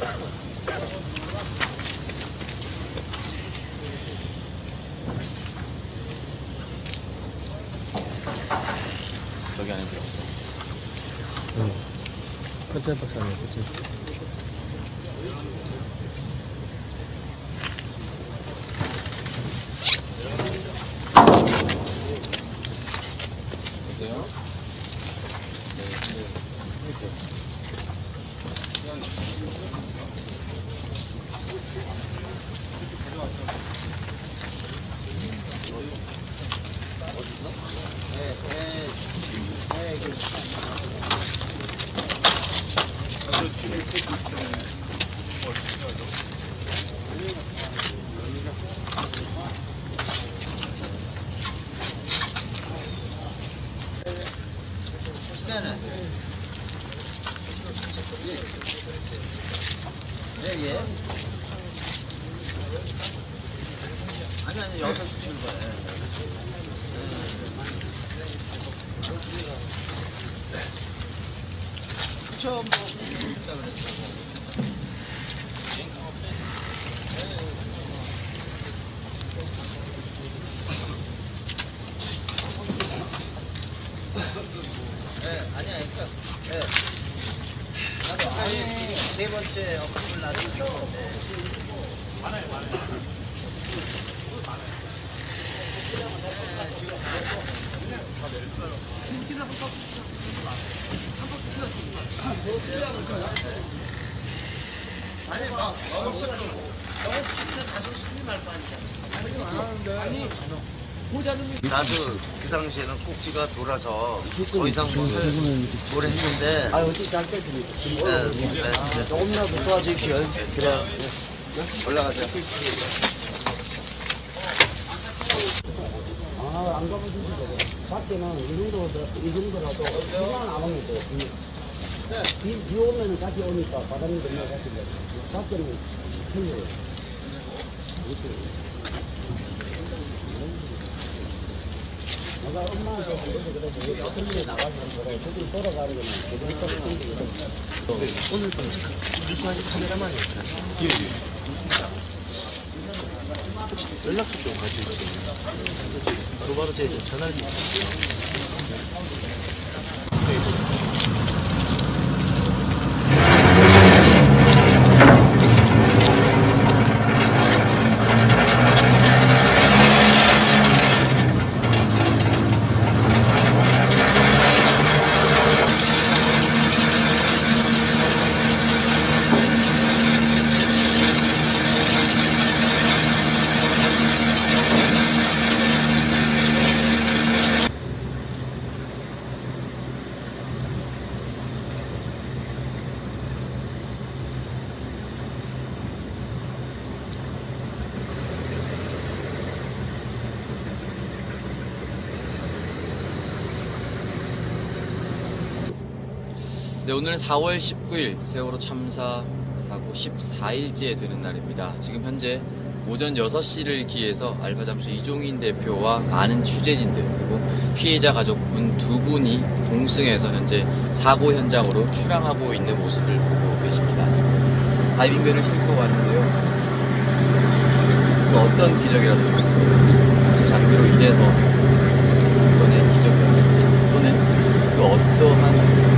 저기 안에 들어갔어. 응. 컨테이너 박스 안에 그치. 어때요? 예. 아니, 여기서 주시는 거예요. 그쵸, 뭐, 준다 그랬어. 아니야, 그러니까, 나도 아예 네 번째 업급을 놔뒀어. 아니, 막, 너무 진짜 다시 손님할 거 아니야. 아니, 나도 그 당시에는 꼭지가 돌아서 더 이상 뭘 했는데. 아, 어찌 잘 뺐습니다. 조금이라도 도와주십시오. 그래. 올라가세요. 아, 안 가보시죠. 밖에는 이 정도라도 그냥 안 오면 돼요. 비 오면 같이 오니까 바다는 좀 같이 돼요. 밖에는 틀려요. 내가 엄마한테 그래서 여성분이 나가서 그래. 저기 돌아가는 거는 그냥 떨어지는 오늘 뉴스하는 카메라만이 예. 연락처 좀 가지고 바로바로 제 전화를 네, 오늘은 4월 19일 세월호 참사 사고 14일째 되는 날입니다. 지금 현재 오전 6시를 기해서 알파잠수 이종인 대표와 많은 취재진들 그리고 피해자 가족분 두 분이 동승해서 현재 사고 현장으로 출항하고 있는 모습을 보고 계십니다. 다이빙벨을 싣고 왔는데요. 그 어떤 기적이라도 좋습니다. 저 장비로 인해서 이번의 기적이라도 또는 그 어떠한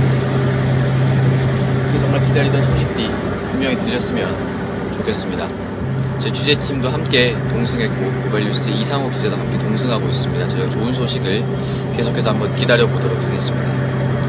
정말 기다리던 소식이 분명히 들렸으면 좋겠습니다. 제 취재팀도 함께 동승했고 고발뉴스 이상호 기자도 함께 동승하고 있습니다. 저희가 좋은 소식을 계속해서 한번 기다려보도록 하겠습니다.